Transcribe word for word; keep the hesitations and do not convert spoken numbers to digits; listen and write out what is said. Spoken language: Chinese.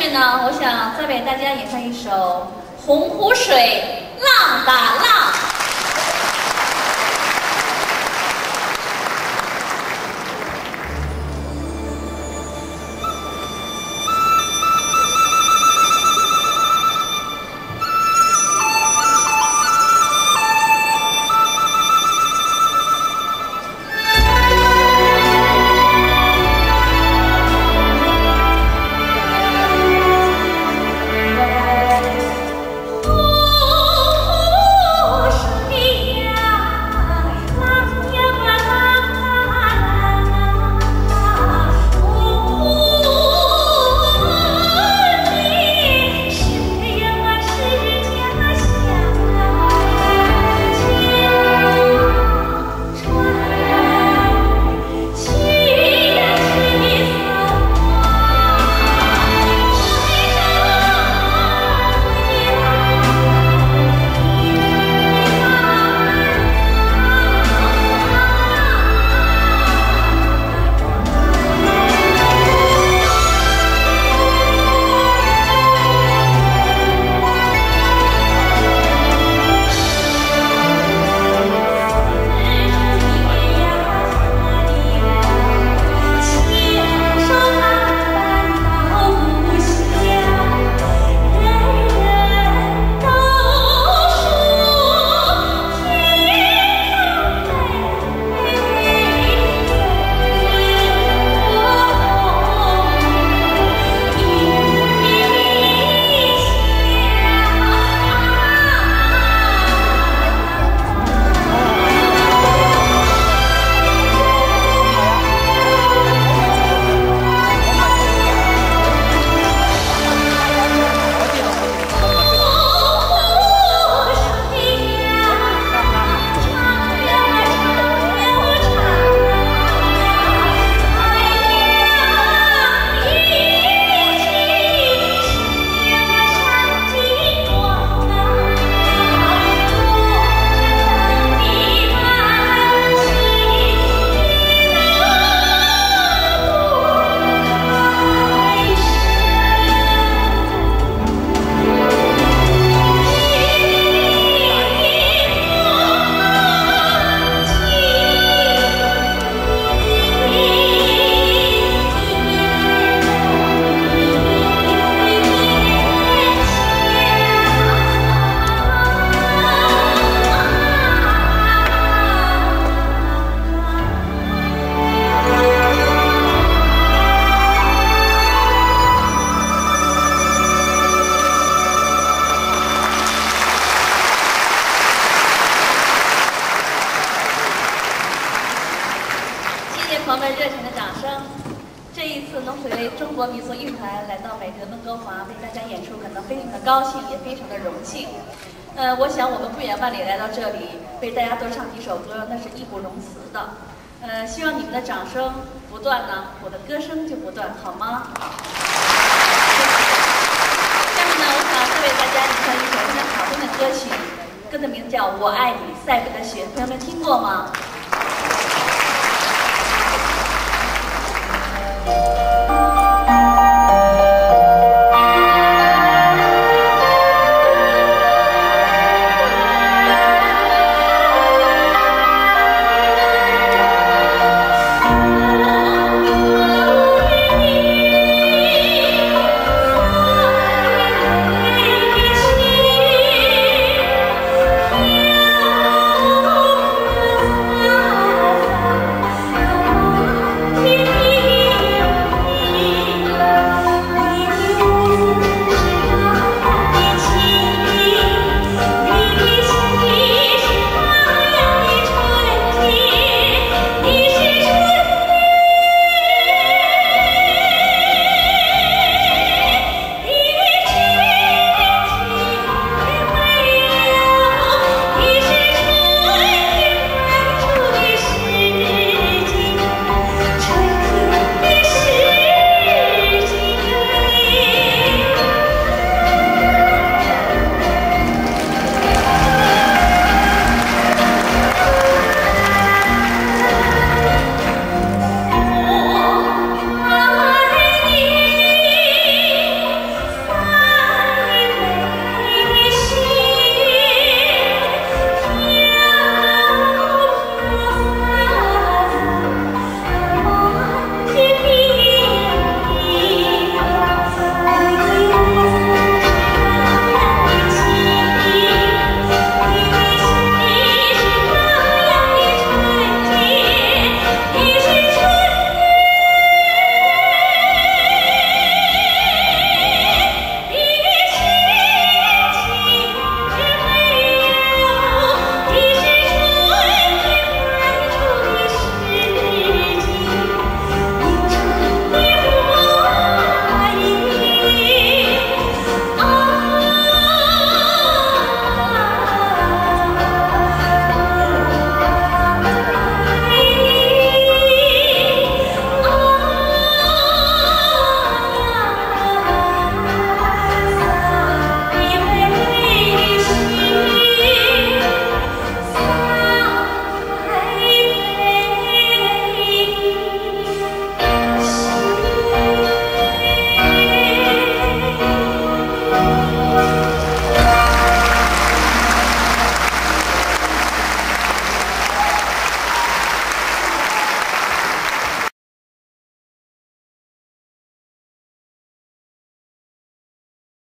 去呢，我想再为大家演唱一首《洪湖水浪打浪》。朋友们热情的掌声！这一次能随中国民俗艺术团来到美丽的温哥华为大家演出，感到非常的高兴，也非常的荣幸。呃，我想我们不远万里来到这里，为大家多唱几首歌，那是义不容辞的。呃，希望你们的掌声不断呢，我的歌声就不断，好吗？下面呢，我想再为大家演唱一首非常好听的歌曲，歌的名字叫《我爱你》，塞北的雪，朋友们听过吗？